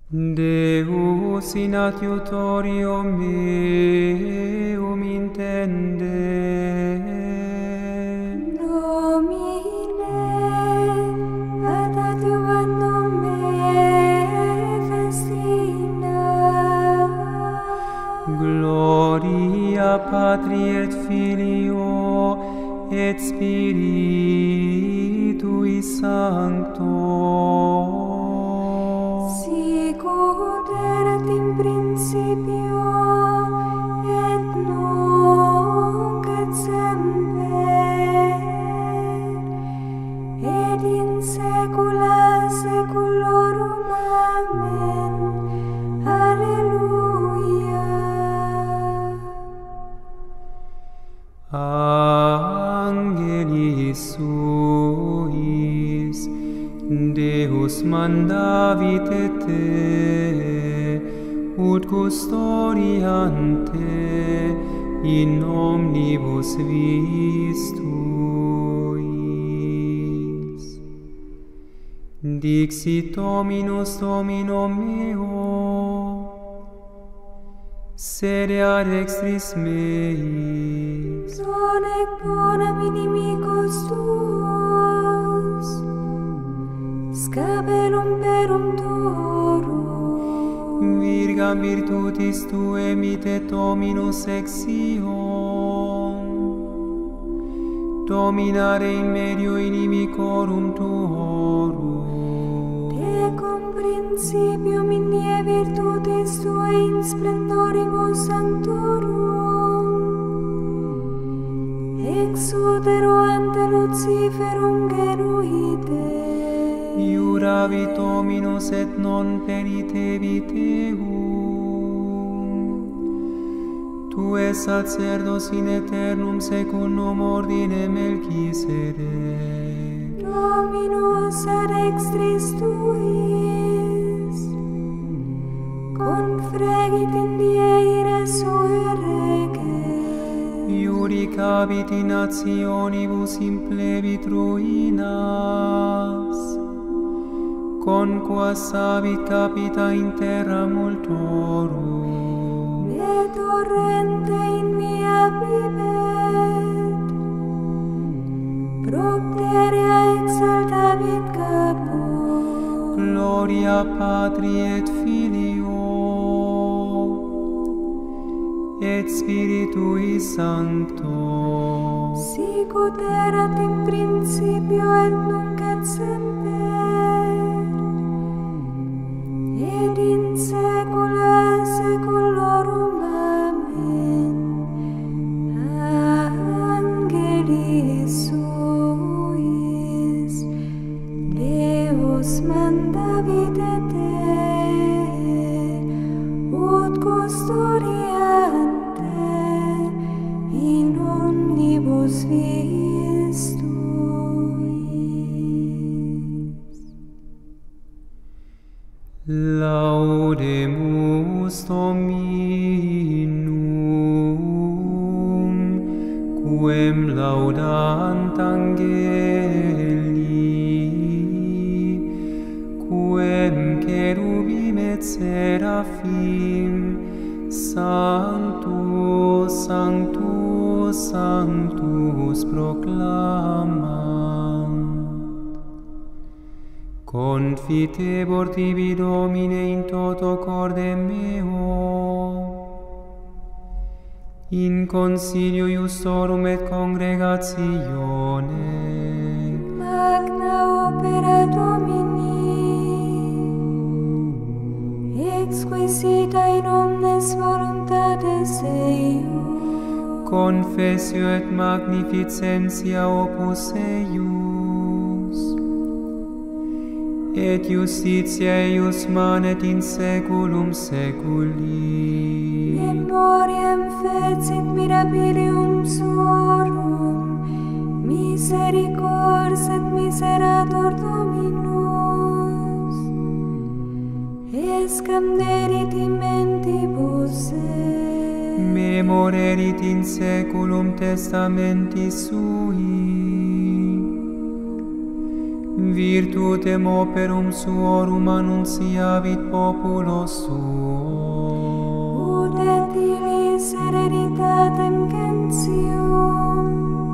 Deus in adiutorium meum intende. Domine, ad adiuvandum me festina. Gloria Patri et Filio et Spiritui Sancto. Sicut erat in principio, et nunc et semper, et in saecula saeculorum. Amen. Alleluia. Angelis suis, Deus mandavit te, ut custodiante in omnibus vis tuis. Dixit Dominus Domino meo, sede ad extris meis. Donec bonam inimicos tuos, scabellum perum tuorum. Virgam virtutis tuae mittet Dominus exium, dominare in medio inimicorum tuorum. Tecum principium in die virtutis tuae in splendoribus sanctorum, exudero ante Luciferum geruite. Iuravit Dominus et non peritebit eum. Tue sacerdos in aeternum secundum ordine Melchisedec. Dominus ad extris tuis, confregit in die ire sue rege. Iudicabit in nationibus implebit ruinas, conquassavit capita in terra multorum. Ne torrente in via vivet, propterea exaltavit capo. Gloria Patri et Filio et Spiritui Sancto. Sicut erat in principio et nunc et semper, et in saecula saeculorum. Amen. Angelis suis, Deus mandavit te, ut custodiante in omnibus vis tuis. Laudemus Dominum, quem laudant angeli, quem cherubim et seraphim, Sanctus, Sanctus, Sanctus proclamant. Confitebor tibi Domine in toto corde meo, in consilio iustorum et congregatione. Magna opera Domini, exquisita in omnes voluntates eius. Confessio et magnificentia opus eius, et justitia eius manet in saeculum saeculi. Memoriam fecit mirabilium suorum, misericors et miserator Dominus, escamderit in mentibus et memorerit in saeculum testamenti sui. virtutem operum suorum annunciavit populo suo. Ut et illis hereditatem gentium,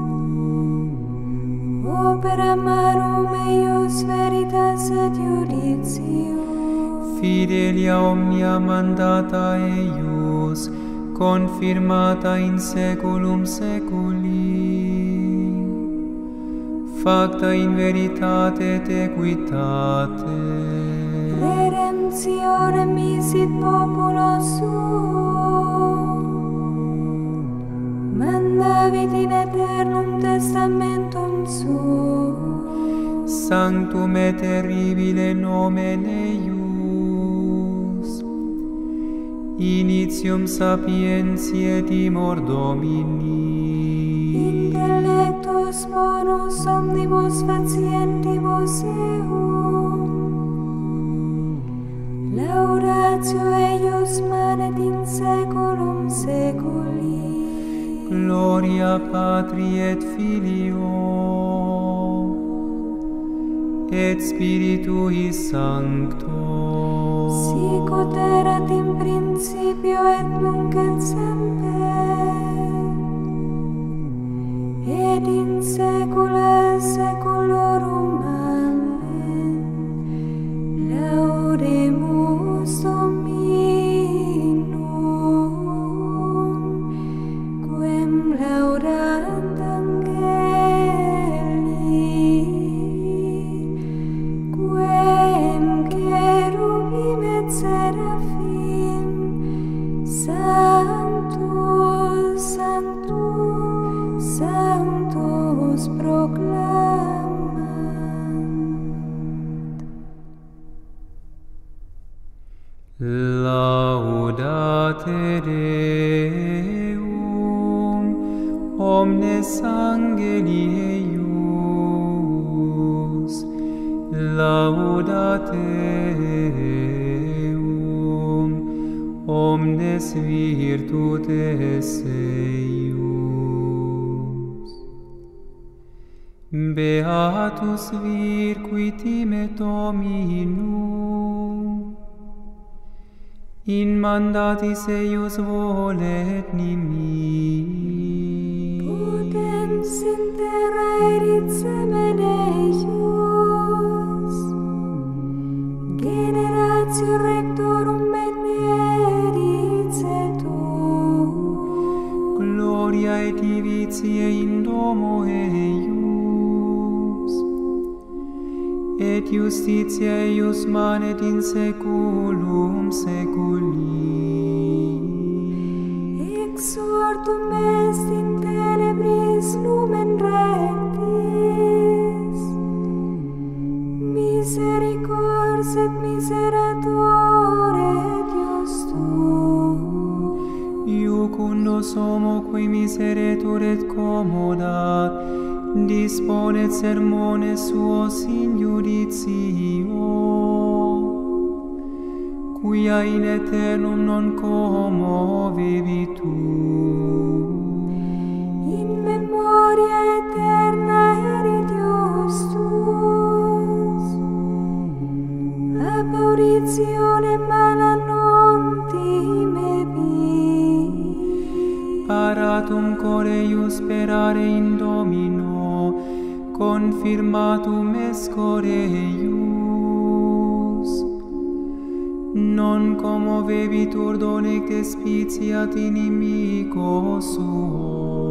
opera marum eius veritas et judicium. Fidelia omnia mandata eius, confirmata in saeculum saeculi, facta in veritate et equitate. Redemptionem misit populo suo, mandavit in aeternum testamentum suo. Sanctum et terribile nomen eius, initium sapientiae timor Domini. Intellectus bonus omnibus facientibus eum, laudatio eius manet in saeculum saeculi. Gloria Patri et Filio et Spiritui Sancto, Sic ut erat in principio et nunc et semper, et in saecula saeculorum. Amen. Laudemus Dominum, quem laudant angeli, quem cherubim et seraphim, Sanctus, Sanctus, Sanctus proclamant. Laudate Deum, omnes angeli eius, laudate Deum, omnes virtutes eius. Beatus vir qui timet Dominum, in mandatis eius volet nimi. Potens in terra erit semen eius, generatio rectorum benedit cetur. Gloria et divitiae in domo eius, et justitia eius manet in saeculum saeculi. Exortum est in tenebris lumen rectis, misericors et miserator et justus. Iucundos homo qui miseretur et commodat, disponet sermones suos in judicio, quia in aeternum non commovebitur. In memoria eterna erit justus, apparitionem mala non timebit. Paratum core eius sperare in Domino, confirmatum est core eius. Non commovebitur donec despiciat inimico suo.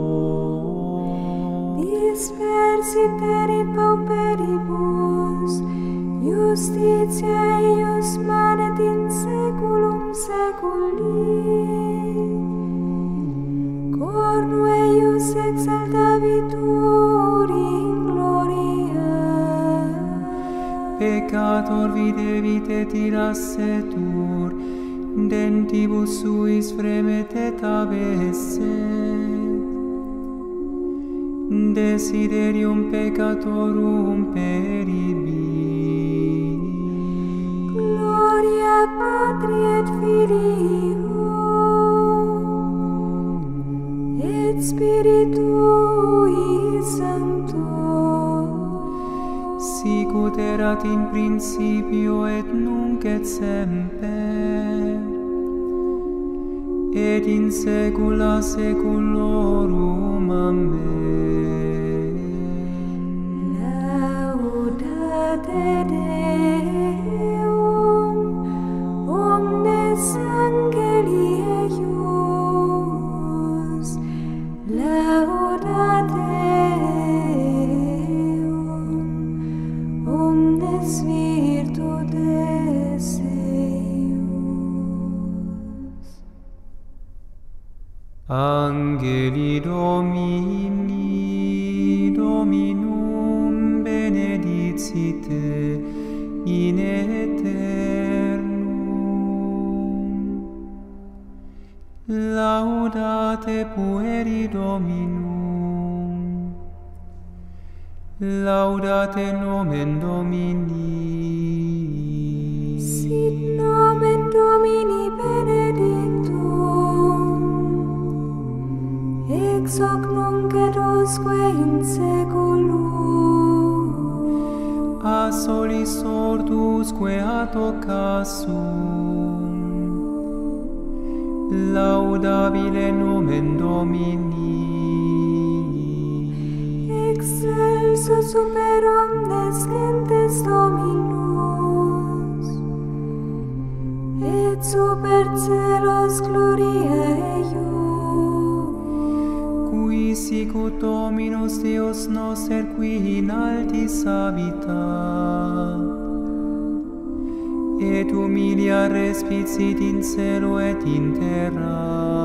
Dispersit erit pauperibus, justitia eius manet in saeculum saeculi. Cornu eius exaltabitur in gloria. Peccator videbit et irascetur, dentibus suis fremet et abesset. Desiderium peccatorum peribit. Gloria Patri et Filio et Spiritui Sancto, Sic ut erat in principio et nunc et semper, et in saecula saeculorum. Amen. Laudate Deum, omnes angeli eius, laudate Deum, omnes virtudes eius. Angeli Domini, Dominum benedicite in aeternum. Laudate pueri Dominum. Laudate nomen Domini. Sit nomen Domini benedictum, ex hoc nunc et usque in saeculum. A solis ortusque ad occasum. Laudabile nomen Domini. Excelso super omnes gentes Dominus, et super celos gloria eius. Qui sicut Dominus Deus noster qui in altis habitat, et humilia respicit in celo et in terra.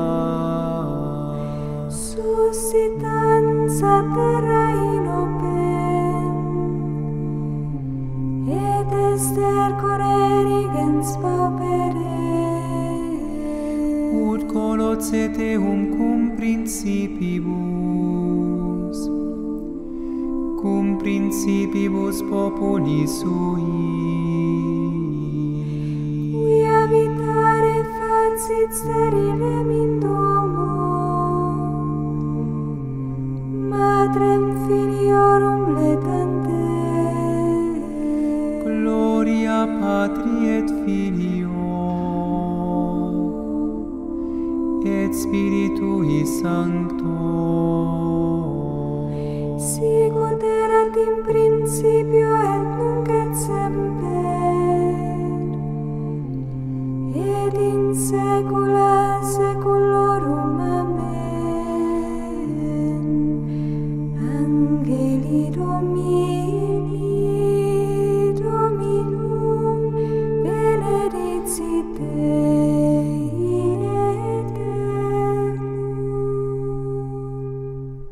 Suscitans a terra inopem, et estercore rigens paupere. Ut colocet eum cum principibus populi sui. Qui habitare facit sterilem in domo, matrem filiorum letante. Gloria Patri et Filio et Spiritui Sancto. Sicut erat in principio et nunc et semper, et in saecula saeculorum. Amen. Angeli Domini, Dominum benedicite in aeternum.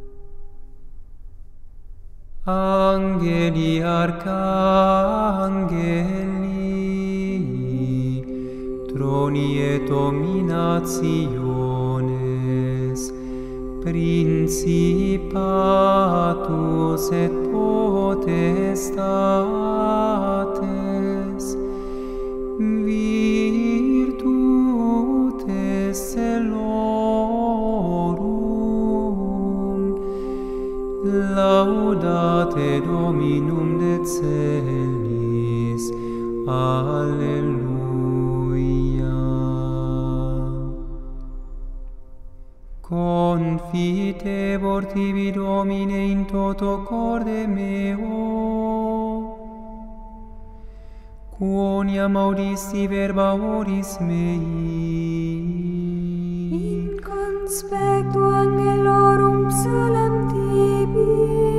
Angeli Arcangeli, troni et dominationes, principatus et potestates, virtutes celorum, laudate Dominum de celis. Alleluia. Confitebor tibi Domine in toto corde meo, quoniam audisti verba oris mei. In conspectu angelorum psalem tibi,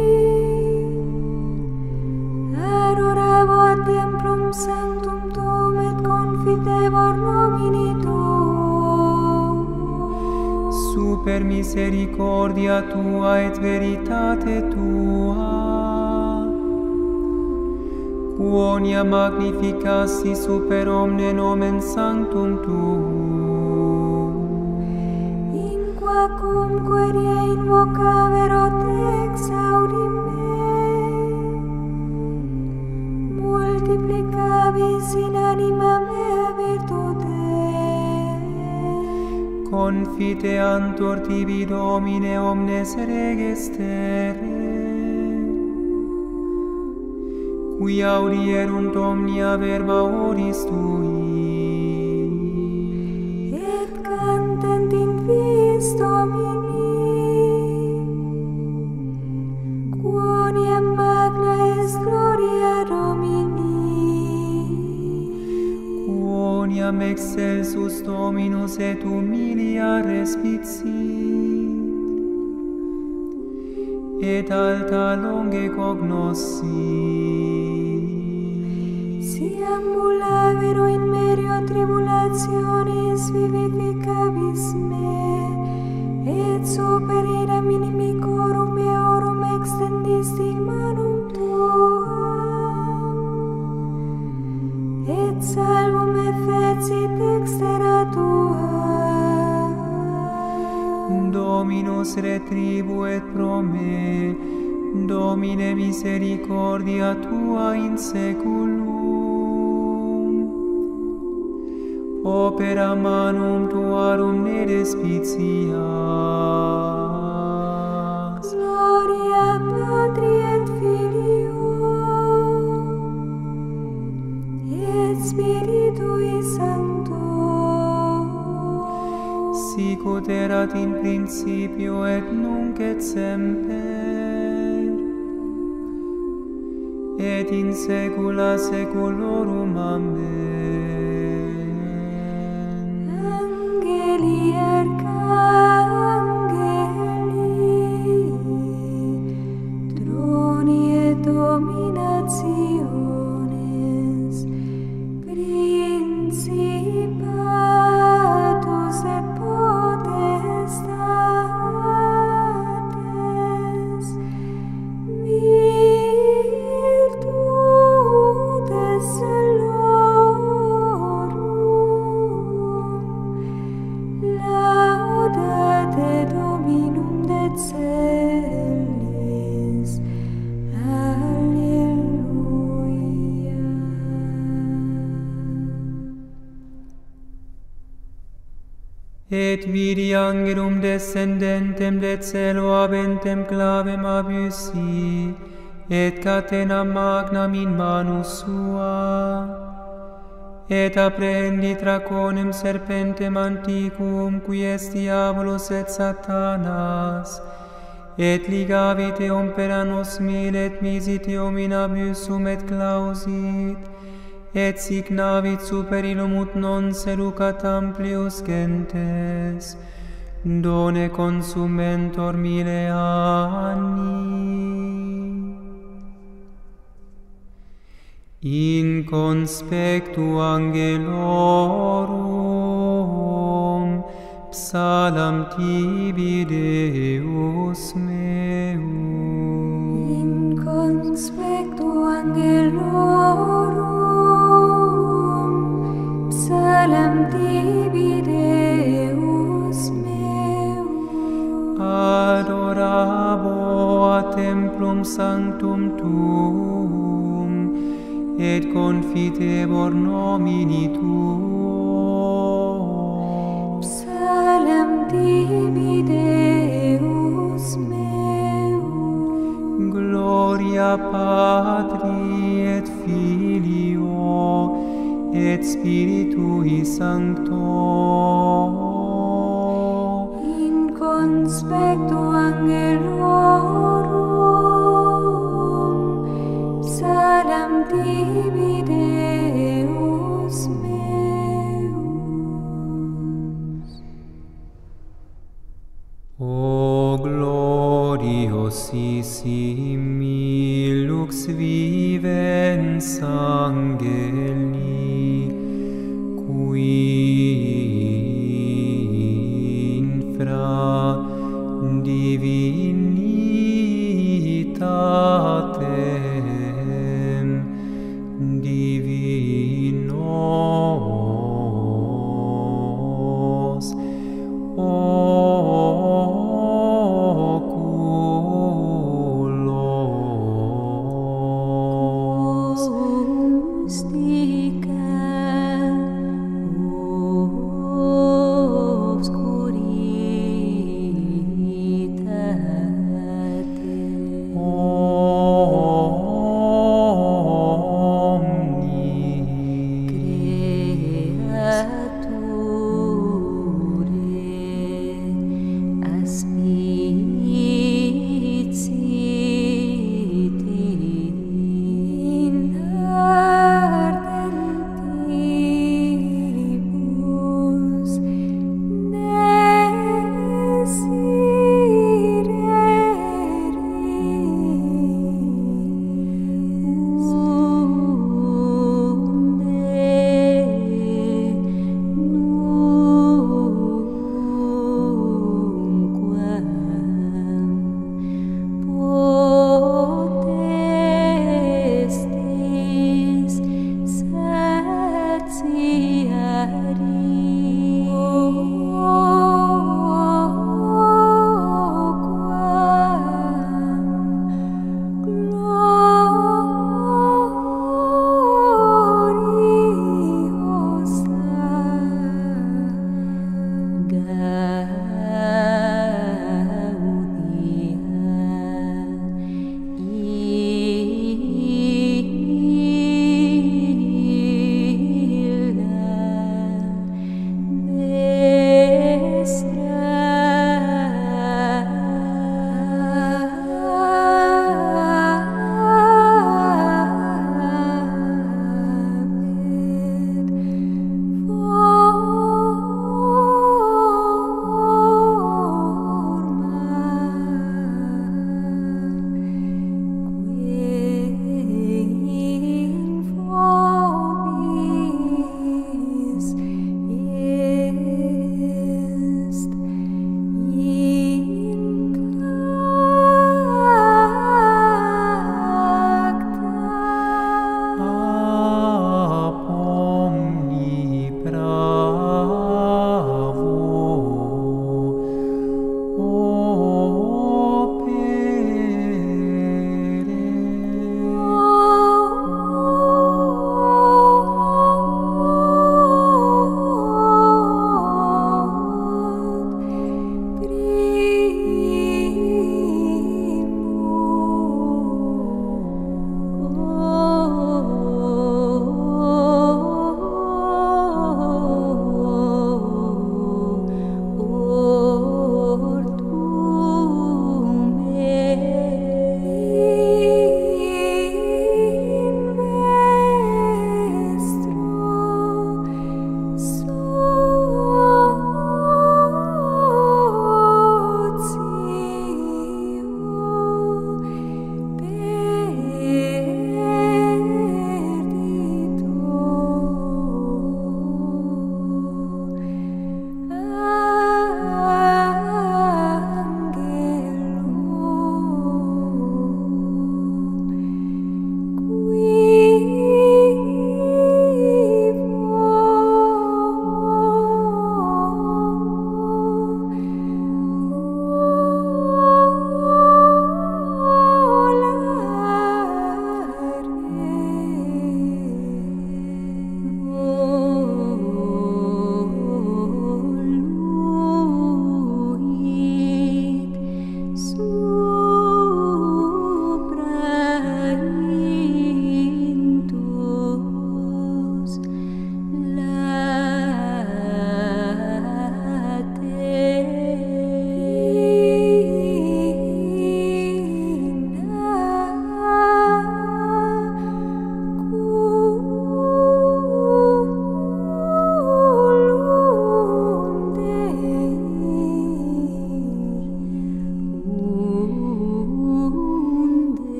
adoravo ad templum sanctum tuum et confitebor nomini tuum. Super misericordia tua et veritate tua, quoniam magnificasti super omne nomen sanctum tuum. In quacum queria invocavero te exaudi me, multiplicabis in anima mea virtute. Confiteantur tibi Domine omnes reges terrae, qui audierunt omnia verba oris tui, et cantent in vis Domini, quoniam magna est gloria Domini, quoniam excelsus Dominus et humilia respicit, et alta longe cognoscit. si ambulabero in merio tribulationis vivificabis me, et super ira minimicorum eorum extendisti manum tuam, et salvum effecit extera tua. Dominus retribuet pro me, Domine misericordia tua in seculum. Opera manum tuarum ne despicias. Gloria Patri et Filio et Spiritui Sancto, Sicut erat in principio et nunc et semper, et in saecula saeculorum. Amen. Angeli arcangeli, troni et dominationes, principatus et potestates, virtutes celorum, laudate Dominum de celis. Alleluia. Et vidi angelum descendentem de celo habentem clavem abusi, et catenam magnam in manus sua, et apprehendit draconem serpentem antiquum, qui est diabolos et Satanas, et ligavit eum per annos 1000, et misit eum in abusum et clausit, et signavit super illum ut non seducat amplius gentes, done consumentor 1000 anni. In conspectu angelorum, psalam tibi Deus meum. In conspectu angelorum, psalam tibi Deus meum. Adorabo a templum sanctum tuum, et confitebor nomini tuo. Psalam tibi Deus meum. Gloria Patri et Filio et Spiritui Sancto. In conspectu angelorum, psalam tibi Deus meum. O gloriosissimi lux vivens angeli, qui infra divini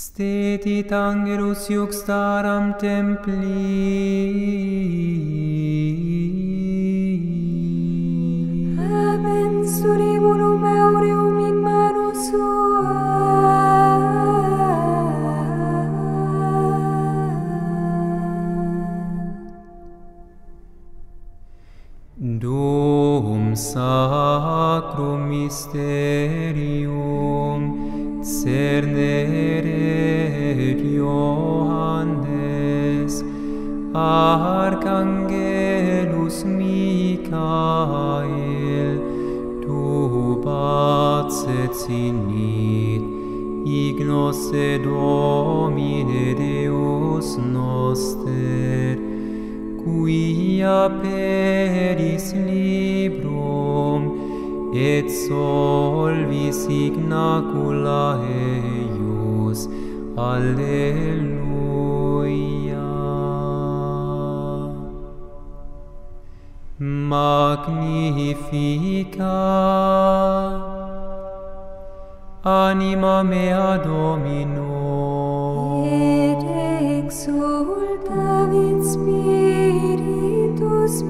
Stetit angelus iuxtaram templi. Habens turibulum aureum in manu sua. Dum sacrum mysterium cerneret Johannes arcangelus Michael tubacet sinit ignosse Domine Deus noster qui aperis librum et solvis ignacula eius. Alleluia. Magnifica anima mea Domino, Et exultavit spiritus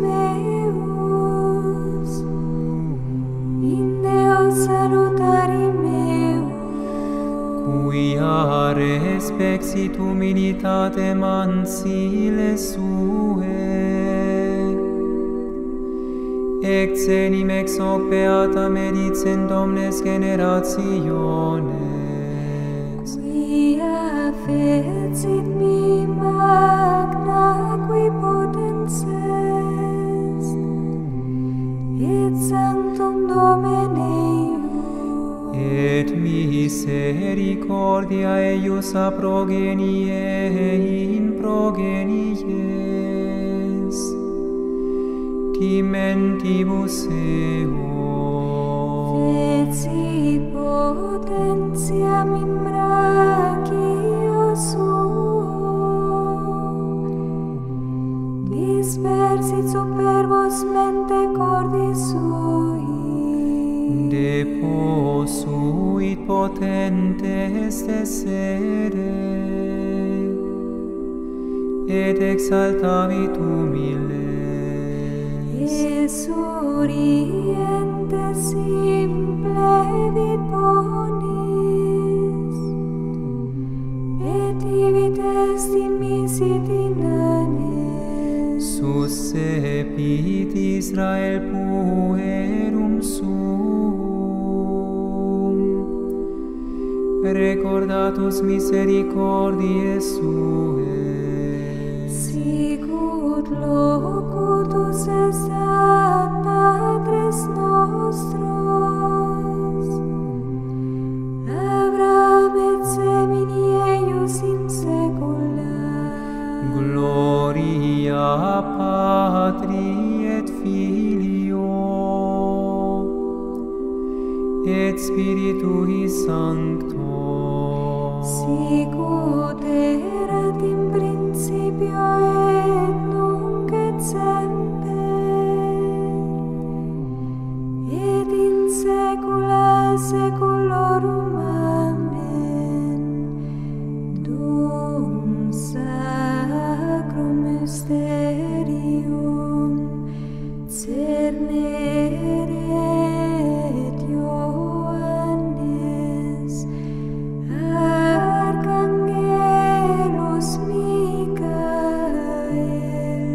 meus in Deo salutari meu, quia respexit humilitatem ancile sue, exenim ex hoc beata medicent omnes generationes. quia fecit mi magna qui potens est, et sanctum Domine eius, Et misericordia eius a progenie in progenies, timentibus eo. fecit potentiam in brachio suo, dispersit superbos mente cordis sui, Deposuit potentes essere, et exaltavit humiles. Esuriente simplevit bonis, et vivit est in misit inanes. Suscepit Israel puerum suum, recordatus misericordiae suae. Sicut locutus est ad patres nostros, Abraham et semini eius in saecula. Gloria Patri et Filio et Spiritui Sancto, Sicut erat in principio et nunc et semper, et in saecula saeculorum. Amen. Dum sacrum mysterium cerneret Johannes arcangelus Michael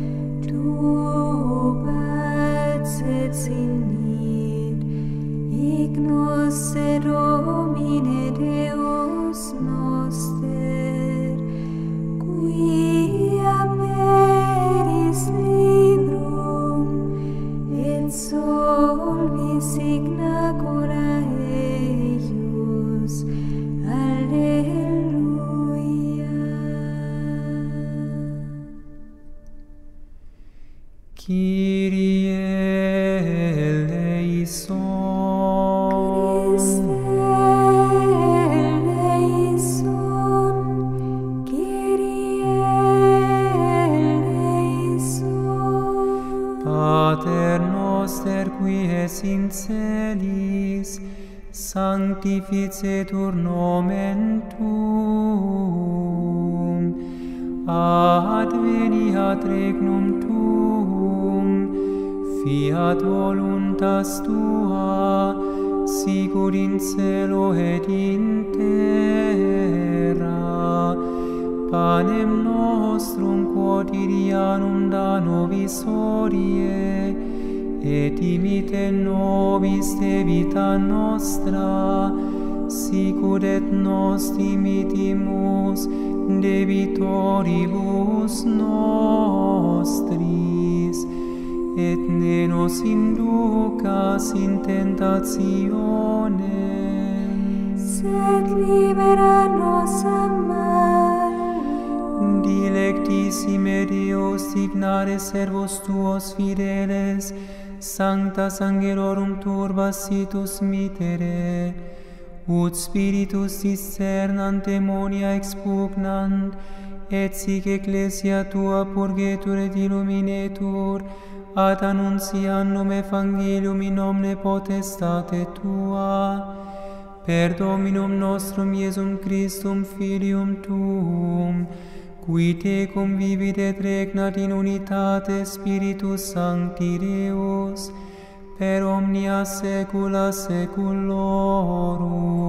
tubacet sinit ignosse Domine Deus noster qui aperis librum et solvis ignacula eius. Alleluia. Kyrie eleison. Christe eleison. Kyrie eleison. Pater noster qui es in celis, sanctificetur sanctificetur nomen tuum, adveniat regnum tuum, fiat voluntas tua, sicut in cielo et in terra. Panem nostrum quotidianum da nobis hodie, et imite nobis debita nostra, sicut et nos dimitimus debitoribus nostris, et ne nos inducas in tentationem, sed libera nos a mal. Dilectissime Deus, dignare servos tuos fideles, sanctas angelorum turbas situs mittere, ut spiritus discernant demonia expugnant, et sic ecclesia tua purgetur et illuminetur, ad annunciandum evangelium in omne potestate tua, per Dominum nostrum Iesum Christum Filium tuum, qui tecum vivit et regnat in unitate Spiritus Sancti Deus, per omnia saecula saeculorum.